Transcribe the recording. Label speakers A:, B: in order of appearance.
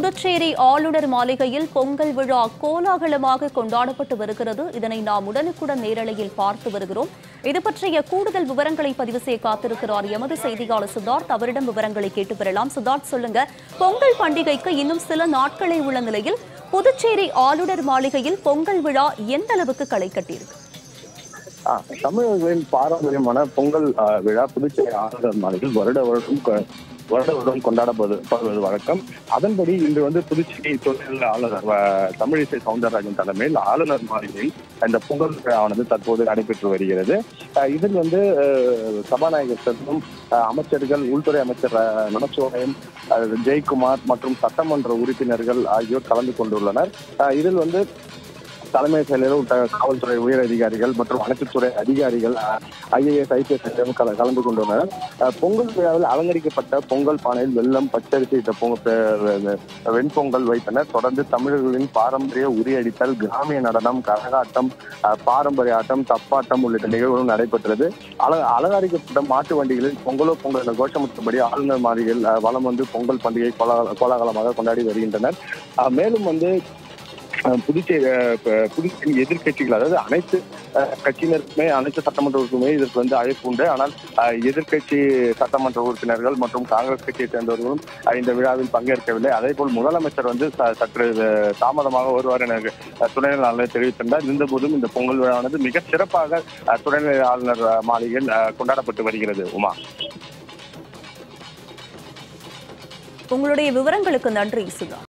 A: புதுச்சேரி ஆளுநர் மாளிகையில் பொங்கல் விழா கோலாகலமாக கொண்டாடப்பட்டு வருகிறது. இதனை நாம் உடனுக்குடன் நேரலையில் பார்த்து வருகிறோம். இது பற்றிய கூடுதல் விவரங்களை பதிவு செய்ய காத்திருக்கிறார் எமது செய்தியாளர் சித்தார்த். அவரிடம் விவரங்களை கேட்டு பெறலாம். சித்தார்த், சொல்லுங்க, பொங்கல் பண்டிகைக்கு இன்னும் சில நாட்களே உள்ள நிலையில் புதுச்சேரி ஆளுநர் மாளிகையில் பொங்கல் விழா எந்த அளவுக்கு களை கட்டியிருக்கு?
B: தமிழர்களின் பாரம்பரியமான பொங்கல் விழா புதுச்சேரி ஆளுநர் மாளிகையில் வருடம் கொண்டாடப்படுவது வழக்கம். அதன்படி இன்று புதுச்சேரி துணைநிலை ஆளுநர் தமிழிசை சவுந்தரராஜன் தலைமையில் ஆளுநர் மாளிகையில் இந்த பொங்கல் விழாவானது தற்போது நடைபெற்று வருகிறது. இதில் சபாநாயகர் செல்வம், அமைச்சர்கள், உள்துறை அமைச்சர் நமச்சிவாயம், ஜெயக்குமார் மற்றும் சட்டமன்ற உறுப்பினர்கள் ஆகியோர் கலந்து கொண்டுள்ளனர். இதில் தலைமை செயலர், காவல்துறை உயர் அதிகாரிகள் மற்றும் அனைத்து துறை அதிகாரிகள், IAS, IPS கலந்து கொண்டுள்ளனர். பொங்கல் விழாவில் அலங்கரிக்கப்பட்ட பொங்கல் பானையில் வெள்ளம், பச்சரிசி வெண்பொங்கல் வைத்தனர். தொடர்ந்து தமிழர்களின் பாரம்பரிய உரியடித்தல், கிராமிய நடனம், கரகாட்டம், பாரம்பரிய ஆட்டம், தப்பாட்டம் உள்ளிட்ட நிகழ்வுகளும் நடைபெற்றது. அலங்கரிக்கப்பட்ட மாட்டு வண்டிகளில் பொங்கலோ பொங்கல் என்ற கோஷமிட்டபடி ஆளுநர் மாளிகையில் வலம் பொங்கல் பண்டிகை கோலாகலமாக கொண்டாடி வருகின்றனர். மேலும் புதுச்சேரி எதிர்கட்சிகள், அதாவது அனைத்து கட்சியினருக்குமே, அனைத்து சட்டமன்ற உறுப்பினருக்குமே இதற்கு அழைப்பு உண்டு. ஆனால் எதிர்கட்சி சட்டமன்ற உறுப்பினர்கள் மற்றும் காங்கிரஸ் கட்சியை சேர்ந்தவர்களும் இந்த விழாவில் பங்கேற்கவில்லை. அதே போல் முதலமைச்சர் சற்று தாமதமாக வருவார் என துணைநிலை ஆளுநர் தெரிவித்திருந்தார். இருந்தபோதும் இந்த பொங்கல் விழாவானது மிக சிறப்பாக துணைநிலை ஆளுநர் மாளிகையில் கொண்டாடப்பட்டு வருகிறது. உமா,
A: உங்களுடைய விவரங்களுக்கு நன்றி சுதா.